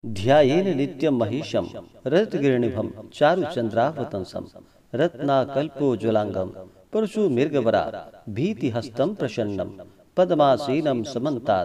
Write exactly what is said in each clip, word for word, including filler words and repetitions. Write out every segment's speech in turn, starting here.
ध्यायेन नित्यं महिषं रजतगिरिनिभं चारुचन्द्रावतंसं रत्नाकल्पोज्ज्वलांगं परशुमृगवरा भीतिहस्तं प्रसन्नं पद्मासीनं समन्तात्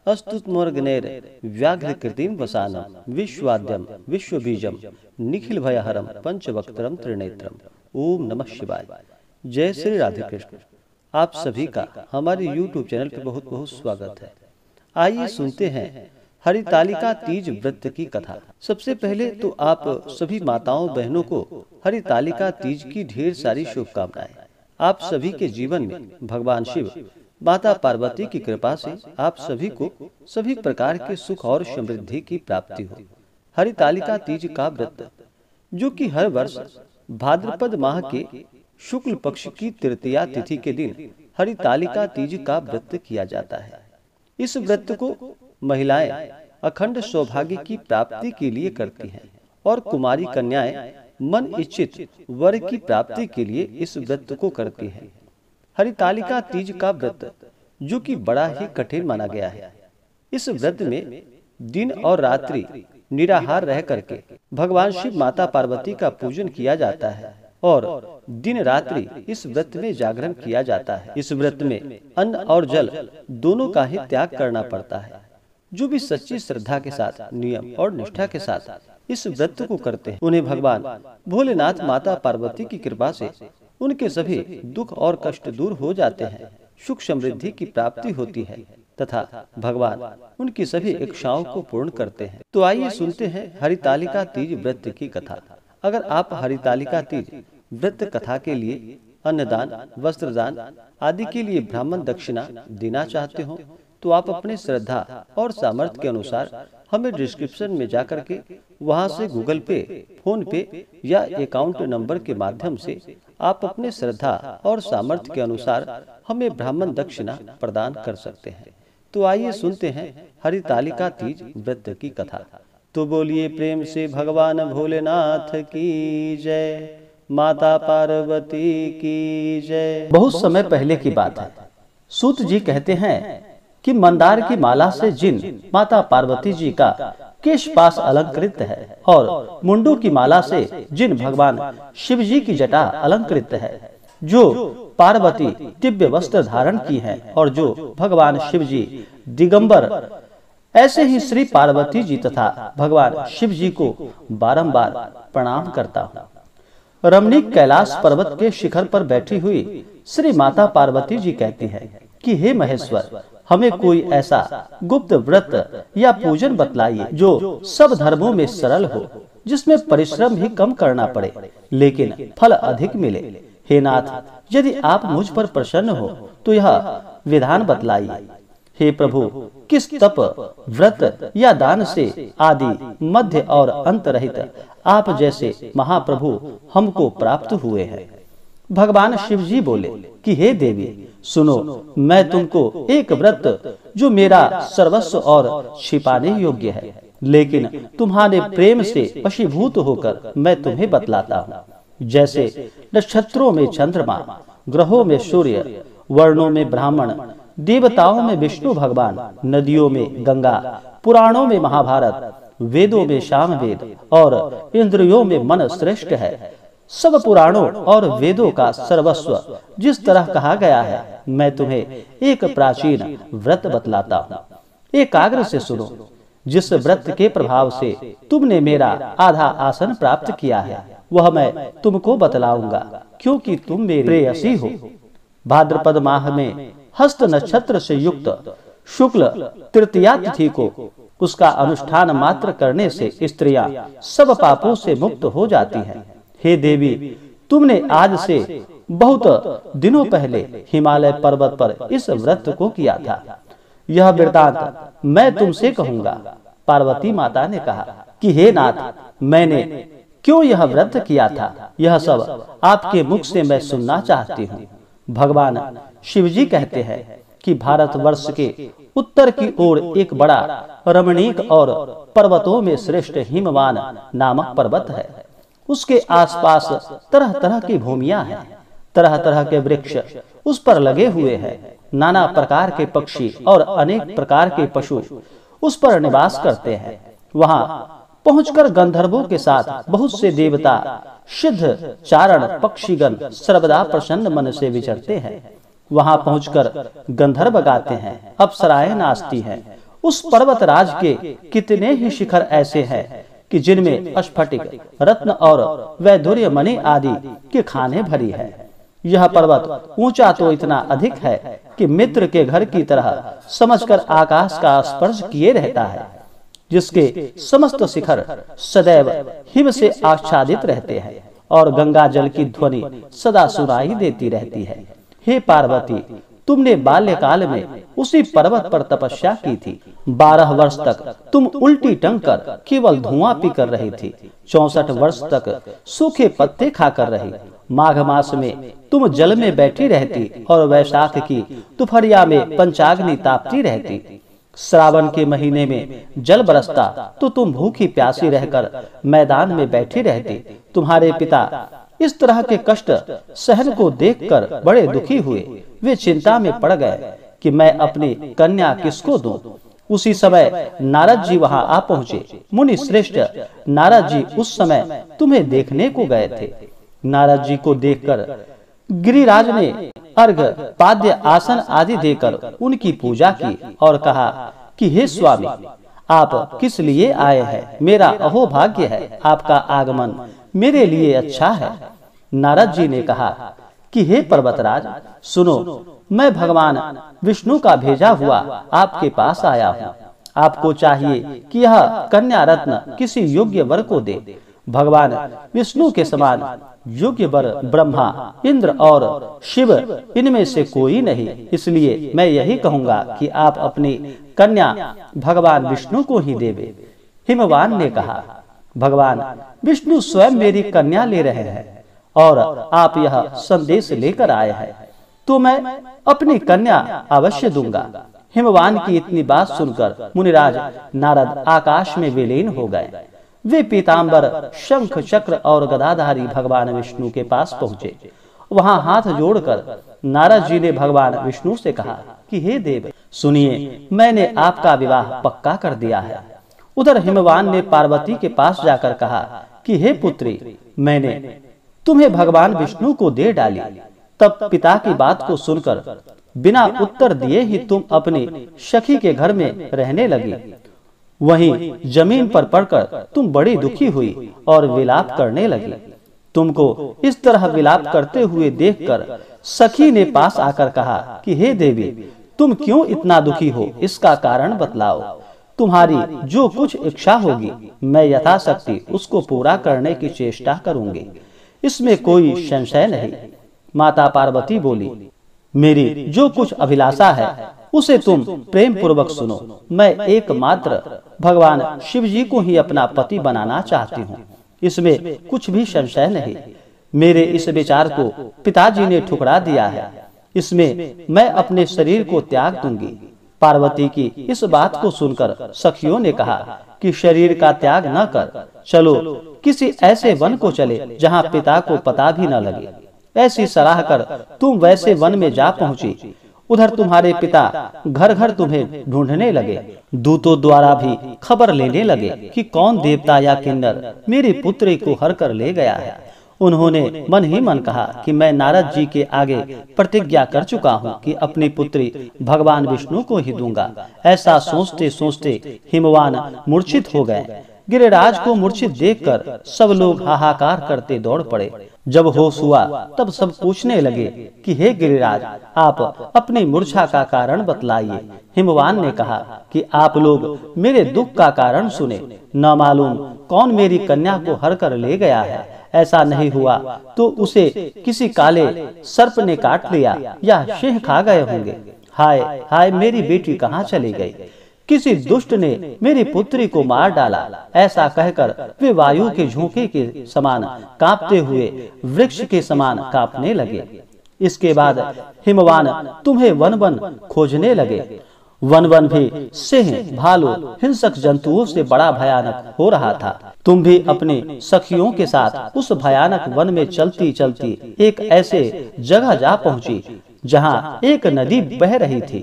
अस्तुत्मोर्गनैर्व्याघ्रकृतिं वसानं विश्वाद्यं विश्वबीजं निखिलभयहरं पंचवक्त्रं त्रिनेत्रम्। ओम नमः शिवाय। जय श्री राधे कृष्ण। आप सभी का हमारे यूट्यूब चैनल पर बहुत बहुत स्वागत है। आइए सुनते हैं हरितालिका तीज व्रत की कथा। सबसे पहले तो आप सभी माताओं बहनों को हरितालिका तीज की ढेर सारी शुभकामनाएं। आप सभी के जीवन में भगवान शिव माता पार्वती की कृपा से आप सभी को सभी प्रकार के सुख और समृद्धि की प्राप्ति हो। हरितालिका तीज का व्रत जो कि हर वर्ष भाद्रपद माह के शुक्ल पक्ष की तृतीया तिथि के दिन हरितालिका तीज का व्रत किया जाता है। इस व्रत को महिलाएं अखंड सौभाग्य की प्राप्ति के लिए करती हैं और कुमारी कन्याएं मन इच्छित वर की प्राप्ति के लिए इस व्रत को करती हैं। हरितालिका तीज का व्रत जो कि बड़ा ही कठिन माना गया है। इस व्रत में दिन और रात्रि निराहार रह करके भगवान शिव माता पार्वती का पूजन किया जाता है और दिन रात्रि इस व्रत में जागरण किया जाता है। इस व्रत में अन्न और जल दोनों का ही त्याग करना पड़ता है। जो भी सच्ची श्रद्धा के साथ नियम और निष्ठा के साथ इस व्रत को करते हैं उन्हें भगवान भोलेनाथ माता पार्वती की कृपा से उनके सभी दुख और कष्ट दूर हो जाते हैं, सुख समृद्धि की प्राप्ति होती है तथा भगवान उनकी सभी इच्छाओं को पूर्ण करते हैं। तो आइए सुनते हैं हरितालिका तीज व्रत की कथा। अगर आप हरितालिका तीज व्रत कथा के लिए अन्नदान, वस्त्रदान आदि के लिए ब्राह्मण दक्षिणा देना चाहते हो तो आप अपने श्रद्धा और सामर्थ्य के अनुसार हमें डिस्क्रिप्शन में जाकर के वहां से गूगल पे, फोन पे या अकाउंट नंबर के माध्यम से आप अपने श्रद्धा और सामर्थ्य के अनुसार हमें ब्राह्मण दक्षिणा प्रदान कर सकते हैं। तो आइए सुनते हैं हरितालिका तीज व्रत की कथा। तो बोलिए प्रेम से भगवान भोलेनाथ की जय, माता पार्वती की जय। बहुत समय पहले की बात है। सूत जी कहते हैं कि मंदार की माला से जिन माता पार्वती जी का केश पास अलंकृत है और मुंडू की माला से जिन भगवान शिव जी की जटा अलंकृत है, जो पार्वती दिव्य वस्त्र धारण की है और जो भगवान शिव जी दिगंबर, ऐसे ही श्री पार्वती जी तथा भगवान शिव जी को बारंबार प्रणाम करता हूँ। रमणीक कैलाश पर्वत के शिखर पर बैठी हुई श्री माता पार्वती जी कहती है कि हे महेश्वर, हमें कोई ऐसा गुप्त व्रत या पूजन बतलाइए जो सब धर्मों में सरल हो, जिसमें परिश्रम भी कम करना पड़े लेकिन फल अधिक मिले। हे नाथ, यदि आप मुझ पर प्रसन्न हो तो यह विधान बतलाइए। हे प्रभु, किस तप, व्रत या दान से आदि मध्य और अंत रहित आप जैसे महाप्रभु हमको प्राप्त हुए हैं। भगवान शिव जी बोले कि हे देवी, सुनो, मैं तुमको एक व्रत जो मेरा सर्वस्व और छिपाने योग्य है लेकिन तुम्हारे प्रेम से वशीभूत होकर मैं तुम्हें बतलाता हूँ। जैसे नक्षत्रों में चंद्रमा, ग्रहों में सूर्य, वर्णों में ब्राह्मण, देवताओं में विष्णु भगवान, नदियों में गंगा, पुराणों में महाभारत, वेदों में सामवेद और इंद्रियों में मन श्रेष्ठ है। सब पुराणों और वेदों का सर्वस्व जिस तरह कहा गया है, मैं तुम्हें एक प्राचीन व्रत बतलाता हूँ। एकाग्र से सुनो। जिस व्रत के प्रभाव से तुमने मेरा आधा आसन प्राप्त किया है वह मैं तुमको बतलाऊंगा, क्योंकि तुम मेरी प्रेयसी हो। भाद्रपद माह में हस्त नक्षत्र से युक्त शुक्ल तृतीया तिथि को उसका अनुष्ठान मात्र करने से स्त्रियां सब पापों से मुक्त हो जाती हैं। हे देवी, तुमने आज से बहुत दिनों पहले हिमालय पर्वत पर इस व्रत को किया था। यह वृत्तांत मैं तुमसे कहूँगा। पार्वती माता ने कहा कि हे नाथ, मैंने क्यों यह व्रत किया था, यह सब आपके मुख से मैं सुनना चाहती हूँ। भगवान शिवजी कहते हैं कि भारतवर्ष के उत्तर की ओर एक बड़ा रमणीक और पर्वतों में श्रेष्ठ हिमवान नामक पर्वत है। उसके आसपास तरह तरह की भूमियां हैं, तरह तरह के वृक्ष उस पर लगे हुए हैं। नाना प्रकार के पक्षी और अनेक प्रकार के पशु उस पर निवास करते हैं। वहां पहुंचकर गंधर्वों के साथ बहुत से देवता, सिद्ध, चारण, पक्षीगण सर्वदा प्रसन्न मन से विचरते हैं। वहां पहुंचकर गंधर्व गाते हैं, अप्सराएं नाचती हैं। उस पर्वत राज के कितने ही शिखर ऐसे हैं कि जिनमें स्फटिक, रत्न और वैदुर्य मणि आदि के खाने भरी है। यह पर्वत ऊंचा तो इतना अधिक है कि मित्र के घर की तरह समझकर आकाश का स्पर्श किए रहता है, जिसके समस्त शिखर सदैव हिम से आच्छादित रहते हैं और गंगा जल की ध्वनि सदा सुनाई देती रहती है। हे पार्वती, तुमने बाल्यकाल में उसी पर्वत पर तपस्या की थी। बारह वर्ष तक तुम उल्टी टंग कर केवल धुआं पी कर रही थी। चौसठ वर्ष तक सूखे पत्ते खाकर रही। माघ मास में तुम जल में बैठी रहती और वैशाख की दोपहरिया में पंचाग्नि तापती रहती। श्रावण के महीने में जल बरसता तो तुम भूखी प्यासी रहकर मैदान में बैठी रहती। तुम्हारे पिता इस तरह के कष्ट सहन को देखकर बड़े दुखी हुए। वे चिंता में पड़ गए कि मैं अपनी कन्या किसको दूं। उसी समय नारद जी वहां आ पहुंचे। मुनि श्रेष्ठ नारद जी उस समय तुम्हें देखने को गए थे। नारद जी को देखकर गिरिराज ने अर्घ, पाद्य, आसन आदि देकर उनकी पूजा की और कहा कि हे स्वामी, आप किस लिए आए हैं? मेरा अहोभाग्य है, आपका आगमन मेरे लिए अच्छा है। नारद जी ने कहा कि हे पर्वतराज, सुनो, मैं भगवान विष्णु का भेजा हुआ आपके पास आया हूँ। आपको चाहिए कि यह कन्या रत्न किसी योग्य वर को दे। भगवान विष्णु के समान योग्य वर ब्रह्मा, इंद्र और शिव इनमें से कोई नहीं। इसलिए मैं यही कहूंगा कि आप अपनी कन्या भगवान विष्णु को ही देवे। हिमवान ने कहा, भगवान विष्णु स्वयं मेरी कन्या ले रहे हैं और आप यह संदेश लेकर आए हैं, तो मैं अपनी कन्या अवश्य दूंगा। हिमवान की इतनी बात सुनकर मुनिराज नारद आकाश में विलीन हो गए। वे पीतांबर, शंख, चक्र और गदाधारी भगवान विष्णु के पास पहुंचे। वहां हाथ जोड़कर नारद जी ने भगवान विष्णु से कहा कि हे देव, सुनिए, मैंने आपका विवाह पक्का कर दिया है। उधर हिमवान ने पार्वती के पास जाकर कहा कि हे पुत्री, मैंने तुम्हें भगवान विष्णु को दे डाली। तब पिता की बात को सुनकर बिना उत्तर दिए ही तुम अपनी सखी के घर में रहने लगी। वहीं जमीन पर पड़कर तुम बड़ी दुखी हुई और विलाप करने लगी। तुमको इस तरह विलाप करते हुए देखकर सखी ने पास आकर कहा कि हे देवी, तुम क्यों इतना दुखी हो? इसका कारण बतलाओ। तुम्हारी जो कुछ इच्छा होगी मैं यथाशक्ति उसको पूरा करने की चेष्टा करूंगी, इसमें कोई संशय नहीं। माता पार्वती बोली, मेरी जो कुछ अभिलाषा है उसे तुम प्रेम पूर्वक सुनो। मैं एकमात्र भगवान शिव जी को ही अपना पति बनाना चाहती हूँ, इसमें कुछ भी संशय नहीं। मेरे इस विचार को पिताजी ने ठुकरा दिया है, इसमें मैं अपने शरीर को त्याग दूंगी। पार्वती की इस बात को सुनकर सखियों ने कहा कि शरीर का त्याग न कर, चलो किसी ऐसे वन को चले जहाँ पिता को पता भी न लगे। ऐसी सलाह कर तुम वैसे वन में जा पहुंची। उधर तुम्हारे पिता घर घर तुम्हें ढूंढने लगे। दूतों द्वारा भी खबर लेने लगे कि कौन देवता या किन्नर मेरी पुत्री को हर कर ले गया है। उन्होंने मन ही मन कहा कि मैं नारद जी के आगे प्रतिज्ञा कर चुका हूँ कि अपनी पुत्री भगवान विष्णु को ही दूंगा। ऐसा सोचते सोचते हिमवान मूर्छित हो गए। गिरिराज को मूर्छित देखकर सब लोग हाहाकार करते दौड़ पड़े। जब होश हुआ तब सब पूछने लगे कि हे गिरिराज, आप अपनी मूर्छा का कारण बतलाइए। हिमवान ने कहा कि आप लोग मेरे दुख का कारण सुने। न मालूम कौन मेरी कन्या को हर कर ले गया है। ऐसा नहीं हुआ तो उसे किसी काले सर्प ने काट लिया या सिंह खा गए होंगे। हाय हाय, मेरी बेटी कहाँ चली गई? किसी दुष्ट ने मेरी पुत्री को मार डाला। ऐसा कहकर वे वायु के झोंके के समान कांपते हुए वृक्ष के समान कांपने लगे। इसके बाद हिमवान तुम्हें वन वन खोजने लगे। वन वन भी सिंह, भालू, हिंसक जंतुओं से बड़ा भयानक हो रहा था। तुम भी अपनी सखियों के साथ उस भयानक वन में चलती चलती एक ऐसे जगह जा पहुंची जहां एक नदी बह रही थी।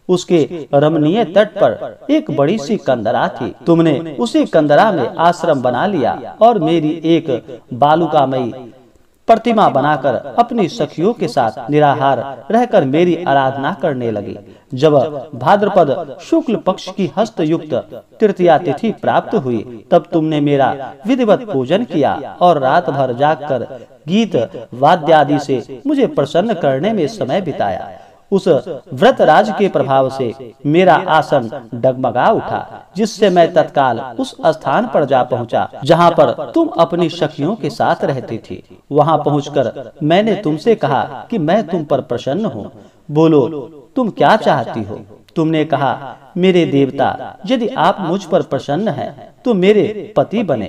उसके रमणीय तट पर एक बड़ी सी कंदरा थी। तुमने उसी कंदरा में आश्रम बना लिया और मेरी एक बालुकामयी प्रतिमा बनाकर अपनी सखियों के साथ निराहार रहकर मेरी आराधना करने लगे। जब भाद्रपद शुक्ल पक्ष की हस्त युक्त तृतीया तिथि प्राप्त हुई, तब तुमने मेरा विधिवत पूजन किया और रात भर जागकर गीत वाद्यादि से मुझे प्रसन्न करने में समय बिताया। उस व्रत राज के प्रभाव से मेरा आसन डगमगा उठा, जिससे मैं तत्काल उस स्थान पर जा पहुंचा जहां पर तुम अपनी सखियों के साथ रहती थी। वहां पहुंचकर मैंने तुमसे कहा कि मैं तुम पर प्रसन्न हूँ, बोलो तुम क्या चाहती हो। तुमने कहा, मेरे देवता, यदि आप मुझ पर प्रसन्न हैं तो मेरे पति बने।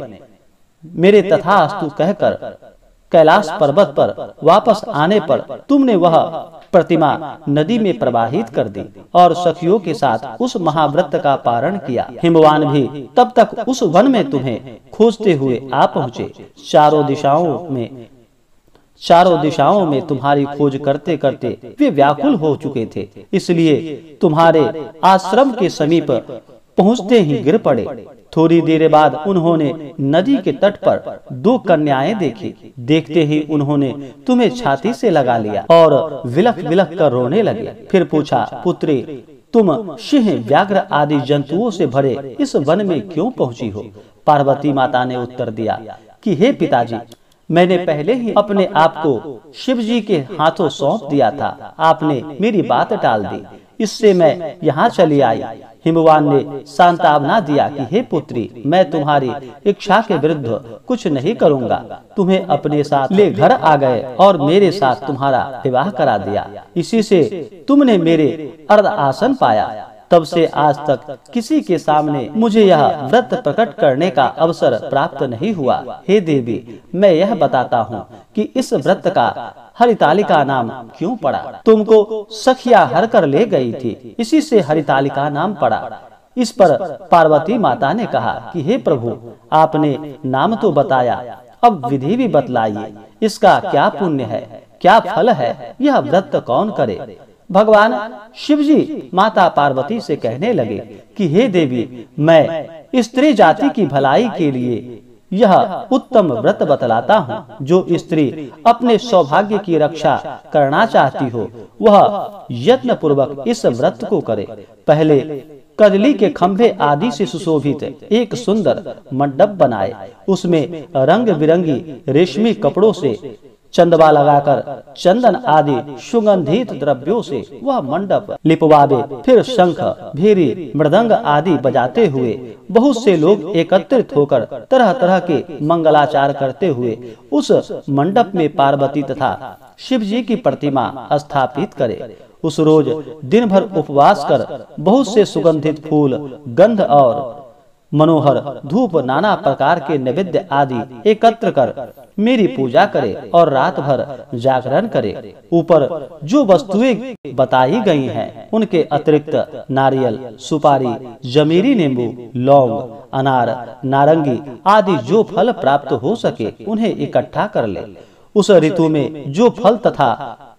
मेरे तथास्तु कहकर कैलाश पर्वत पर वापस आने पर तुमने वह प्रतिमा नदी में प्रवाहित कर दी और सखियों के साथ उस महाव्रत का पारण किया। हिमवान भी तब तक उस वन में तुम्हें खोजते हुए आ पहुँचे। चारों दिशाओं में चारों दिशाओं में तुम्हारी खोज करते करते वे व्याकुल हो चुके थे, इसलिए तुम्हारे आश्रम के समीप पहुँचते ही गिर पड़े। थोड़ी देर बाद उन्होंने नदी के तट पर दो कन्याएं देखी। देखते ही उन्होंने तुम्हें छाती से लगा लिया और विलख विलख कर रोने लगे। फिर पूछा, पुत्री, तुम सिंह, व्याघ्र आदि जंतुओं से भरे इस वन में क्यों पहुंची हो? पार्वती माता ने उत्तर दिया कि हे पिताजी, मैंने पहले ही अपने आप को शिव जी के हाथों सौंप दिया था। आपने मेरी बात टाल दी, इससे मैं यहाँ चली आई। हिमवान ने सांत्वना दिया कि हे पुत्री, मैं तुम्हारी इच्छा के विरुद्ध कुछ नहीं करूँगा। तुम्हें अपने साथ ले घर आ गए और मेरे साथ तुम्हारा विवाह करा दिया। इसी से तुमने मेरे अर्ध आसन पाया। तब से आज तक किसी के सामने मुझे यह व्रत प्रकट करने का अवसर प्राप्त नहीं हुआ। हे देवी, मैं यह बताता हूँ कि इस व्रत का हरितालिका नाम क्यों पड़ा? तुमको सखिया हर कर ले गई थी, इसी से हरितालिका नाम पड़ा। इस पर पार्वती माता ने कहा कि हे प्रभु, आपने नाम तो बताया, अब विधि भी बतलाइए। इसका क्या पुण्य है, क्या फल है, यह व्रत कौन करे? भगवान शिवजी माता पार्वती से कहने लगे कि हे देवी, मैं स्त्री जाति की भलाई के लिए यह उत्तम व्रत बतलाता हूँ। जो स्त्री अपने सौभाग्य की रक्षा करना चाहती हो, वह यत्न पूर्वक इस व्रत को करे। पहले कदली के खंभे आदि से सुशोभित एक सुंदर मंडप बनाए, उसमें रंग बिरंगी रेशमी कपड़ों से चंदवा लगाकर चंदन आदि सुगंधित द्रव्यों से वह मंडप लिपवावे। फिर शंख, भीरी, मृदंग आदि बजाते हुए बहुत से लोग एकत्रित होकर तरह तरह के मंगलाचार करते हुए उस मंडप में पार्वती तथा शिव जी की प्रतिमा स्थापित करे। उस रोज दिन भर उपवास कर बहुत से सुगंधित फूल, गंध और मनोहर धूप, नाना प्रकार के नैवेद्य आदि एकत्र कर मेरी पूजा करे और रात भर जागरण करे। ऊपर जो वस्तुएं बताई गई हैं, उनके अतिरिक्त नारियल, सुपारी, जमीरी नींबू, लौंग, अनार, नारंगी आदि जो फल प्राप्त हो सके उन्हें इकट्ठा कर ले। उस ऋतु में जो फल तथा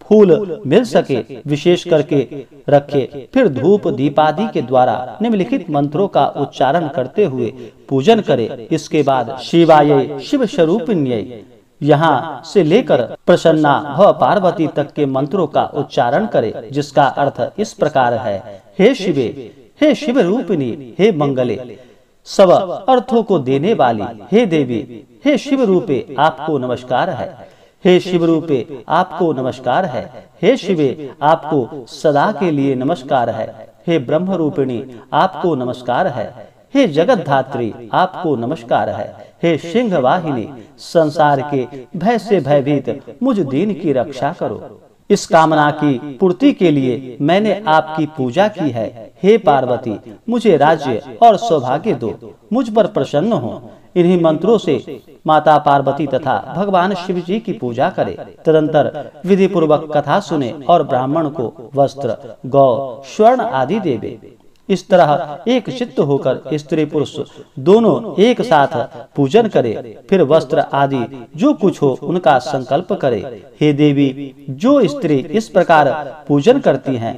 फूल मिल सके विशेष करके रखे। फिर धूप दीपादि के द्वारा निम्नलिखित मंत्रों का उच्चारण करते हुए पूजन करे। इसके बाद शिवाय, शिव स्वरूपिण्यै, यहाँ से लेकर प्रसन्ना व पार्वती तक के मंत्रों का उच्चारण करे, जिसका अर्थ इस प्रकार है, हे शिवे, हे शिव रूपिणी, हे मंगले, सब अर्थों को देने वाली, हे देवी, हे शिव रूपे आपको नमस्कार है। हे शिव रूपे आपको नमस्कार है। हे शिवे आपको सदा के लिए नमस्कार है। हे ब्रह्म रूपिणी आपको नमस्कार है। हे जगत धात्री आपको नमस्कार है। हे सिंह वाहिनी संसार के भय से भयभीत मुझ दीन की रक्षा करो। इस कामना की पूर्ति के लिए मैंने आपकी पूजा की है। हे पार्वती, मुझे राज्य और सौभाग्य दो, मुझ पर प्रसन्न हो। इन्हीं मंत्रों से माता पार्वती तथा भगवान शिव जी की पूजा करे। तदंतर विधि पूर्वक कथा सुने और ब्राह्मण को वस्त्र, गौ, स्वर्ण आदि देवे। इस तरह एक चित्त होकर स्त्री पुरुष दोनों एक साथ पूजन करे। फिर वस्त्र आदि जो कुछ हो उनका संकल्प करे। हे देवी, जो स्त्री इस प्रकार पूजन करती हैं,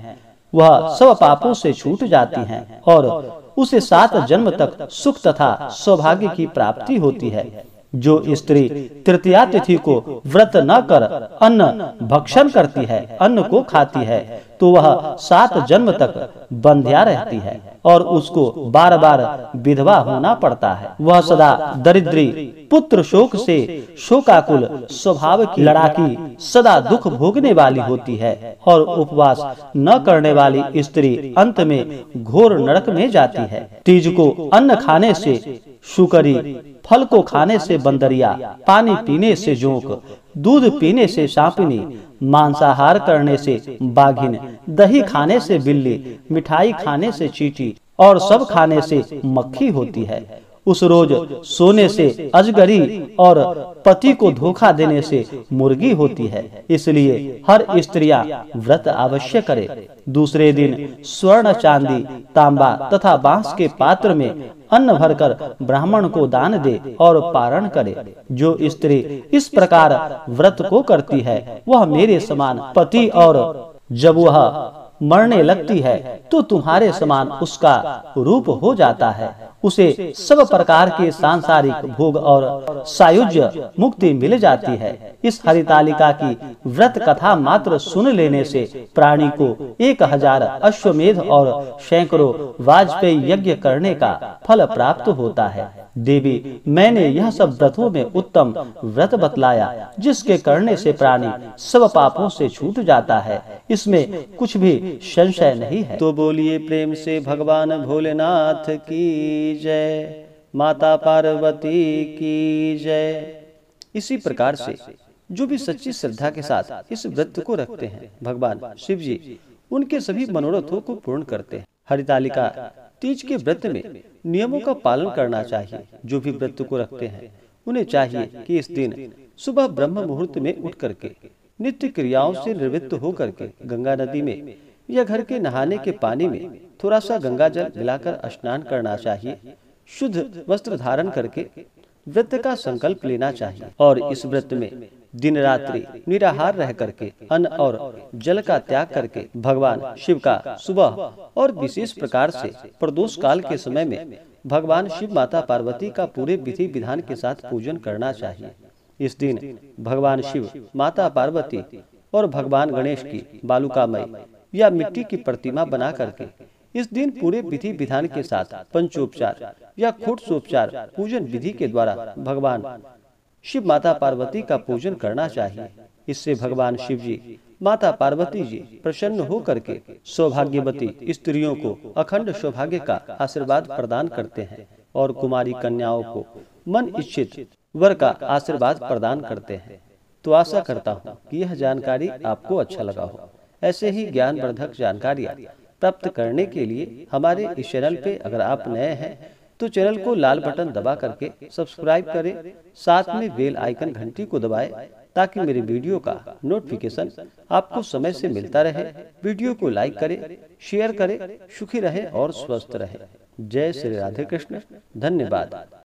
वह सब पापों से छूट जाती हैं और उसे सात जन्म तक सुख तथा सौभाग्य की प्राप्ति होती है। जो स्त्री तृतीया तिथि को व्रत न कर अन्न भक्षण करती है, अन्न को खाती है, तो वह सात जन्म तक बंध्या रहती है और उसको बार बार विधवा होना पड़ता है। वह सदा दरिद्री, पुत्र शोक से शोकाकुल स्वभाव की लड़ाकी, सदा दुख भोगने वाली होती है और उपवास न करने वाली स्त्री अंत में घोर नरक में जाती है। तीज को अन्न खाने से शुकरी, फल को खाने से बंदरिया, पानी पीने से जोंक, दूध पीने से सांपिनी, मांसाहार करने से बाघिन, दही खाने से बिल्ली, मिठाई खाने से चींटी और सब खाने से मक्खी होती है। उस रोज सोने से अजगरी और पति को धोखा देने से मुर्गी होती है। इसलिए हर स्त्रियां व्रत अवश्य करे। दूसरे दिन स्वर्ण, चांदी, तांबा तथा बांस के पात्र में अन्न भरकर ब्राह्मण को दान दे और पारण करे। जो स्त्री इस प्रकार व्रत को करती है वह मेरे समान पति, और जब वह मरने लगती है तो तुम्हारे समान उसका रूप हो जाता है। उसे सब प्रकार के सांसारिक भोग और सायुज्य मुक्ति मिल जाती है। इस हरितालिका की व्रत कथा मात्र सुन लेने से प्राणी को एक हजार अश्वमेध और सैकड़ों वाजपेयी यज्ञ करने का फल प्राप्त होता है। देवी, मैंने यह सब व्रतों में उत्तम व्रत बतलाया जिसके करने से प्राणी सब पापों से छूट जाता है। इसमें कुछ भी संशय नहीं है। तो बोलिए प्रेम से भगवान भोलेनाथ की जय, माता पार्वती की जय। इसी प्रकार से जो भी सच्ची श्रद्धा के साथ इस व्रत को रखते हैं, भगवान शिव जी उनके सभी मनोरथों को पूर्ण करते हैं। हरितालिका तीज के व्रत में नियमों का पालन करना चाहिए। जो भी व्रत को रखते हैं उन्हें चाहिए कि इस दिन सुबह ब्रह्म मुहूर्त में उठ करके नित्य क्रियाओं से निवृत्त होकर के गंगा नदी में या घर के नहाने के पानी में थोड़ा सा गंगा जल मिलाकर स्नान करना चाहिए। शुद्ध वस्त्र धारण करके व्रत का संकल्प लेना चाहिए और इस व्रत में दिन रात्रि निराहार रह करके अन्न और जल का त्याग करके भगवान शिव का सुबह और विशेष प्रकार से प्रदोष काल के समय में भगवान शिव माता पार्वती का पूरे विधि विधान के साथ पूजन करना चाहिए। इस दिन भगवान शिव, माता पार्वती और भगवान गणेश की बालुकामय या मिट्टी की प्रतिमा बना करके इस दिन पूरे विधि विधान के साथ पंचोपचार या खोटसोपचार पूजन विधि के द्वारा भगवान शिव माता पार्वती का पूजन करना चाहिए। इससे भगवान शिव जी, माता पार्वती जी प्रसन्न हो करके सौभाग्यवती स्त्रियों को अखंड सौभाग्य का आशीर्वाद प्रदान करते हैं और कुमारी कन्याओं को मन इच्छित वर का आशीर्वाद प्रदान करते हैं। तो आशा करता हूँ कि यह जानकारी आपको अच्छा लगा हो। ऐसे ही ज्ञानवर्धक जानकारियाँ प्राप्त करने के लिए हमारे इस चैनल पे अगर आप नए हैं तो चैनल को लाल बटन दबा करके सब्सक्राइब करें, साथ में बेल आइकन घंटी को दबाएं ताकि मेरे वीडियो का नोटिफिकेशन आपको समय से मिलता रहे। वीडियो को लाइक करें, शेयर करें, सुखी रहें और स्वस्थ रहें। जय श्री राधे कृष्ण। धन्यवाद।